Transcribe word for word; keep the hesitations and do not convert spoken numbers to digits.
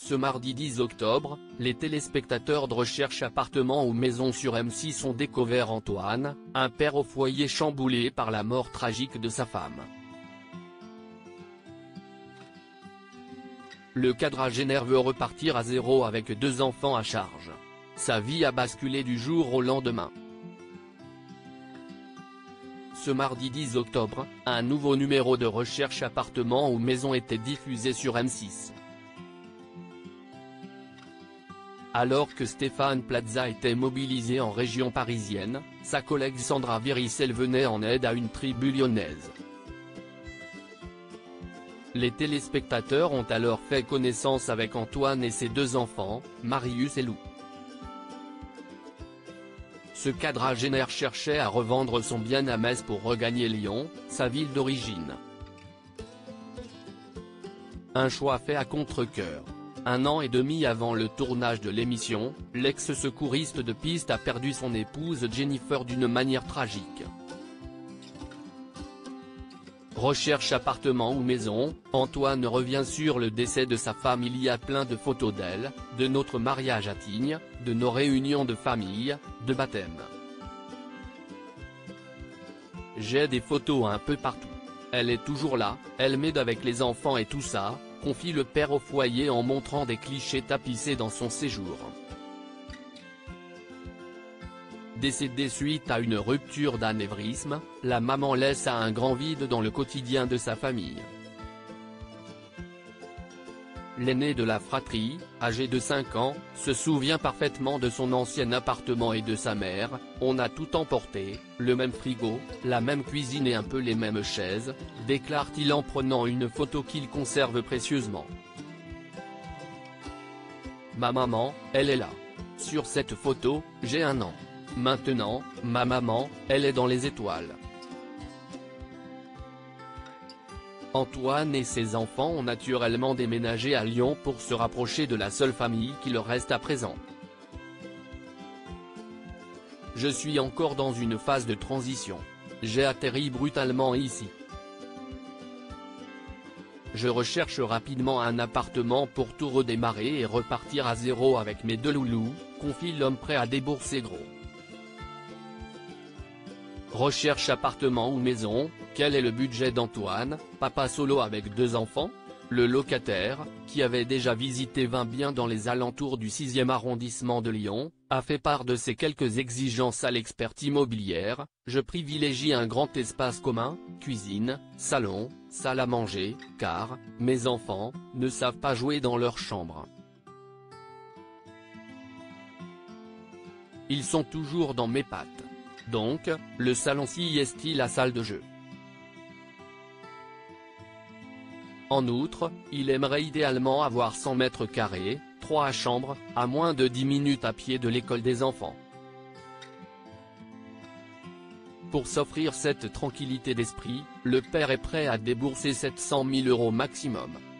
Ce mardi dix octobre, les téléspectateurs de Recherche appartement ou maison sur M six ont découvert Antoine, un père au foyer chamboulé par la mort tragique de sa femme. Le quadragénaire veut repartir à zéro avec deux enfants à charge. Sa vie a basculé du jour au lendemain. Ce mardi dix octobre, un nouveau numéro de Recherche appartement ou maison était diffusé sur M six. Alors que Stéphane Plaza était mobilisé en région parisienne, sa collègue Sandra Viricel venait en aide à une tribu lyonnaise. Les téléspectateurs ont alors fait connaissance avec Antoine et ses deux enfants, Marius et Lou. Ce quadragénaire cherchait à revendre son bien à Metz pour regagner Lyon, sa ville d'origine. Un choix fait à contre-cœur. Un an et demi avant le tournage de l'émission, l'ex-secouriste de piste a perdu son épouse Jennifer d'une manière tragique. Recherche appartement ou maison, Antoine revient sur le décès de sa femme. Il y a plein de photos d'elle, de notre mariage à Tignes, de nos réunions de famille, de baptême. J'ai des photos un peu partout. Elle est toujours là, elle m'aide avec les enfants et tout ça, confie le père au foyer en montrant des clichés tapissés dans son séjour. Décédée suite à une rupture d'anévrisme, la maman laisse un grand vide dans le quotidien de sa famille. L'aîné de la fratrie, âgé de cinq ans, se souvient parfaitement de son ancien appartement et de sa mère. On a tout emporté, le même frigo, la même cuisine et un peu les mêmes chaises, déclare-t-il en prenant une photo qu'il conserve précieusement. Ma maman, elle est là. Sur cette photo, j'ai un an. Maintenant, ma maman, elle est dans les étoiles. Antoine et ses enfants ont naturellement déménagé à Lyon pour se rapprocher de la seule famille qui leur reste à présent. Je suis encore dans une phase de transition. J'ai atterri brutalement ici. Je recherche rapidement un appartement pour tout redémarrer et repartir à zéro avec mes deux loulous, confie l'homme prêt à débourser gros. Recherche appartement ou maison, quel est le budget d'Antoine, papa solo avec deux enfants? Le locataire, qui avait déjà visité vingt biens dans les alentours du sixième arrondissement de Lyon, a fait part de ses quelques exigences à l'experte immobilière. Je privilégie un grand espace commun, cuisine, salon, salle à manger, car mes enfants ne savent pas jouer dans leur chambre. Ils sont toujours dans mes pattes. Donc, le salon-ci est-il la salle de jeu. En outre, il aimerait idéalement avoir cent mètres carrés, trois chambres, à moins de dix minutes à pied de l'école des enfants. Pour s'offrir cette tranquillité d'esprit, le père est prêt à débourser sept cent mille euros maximum.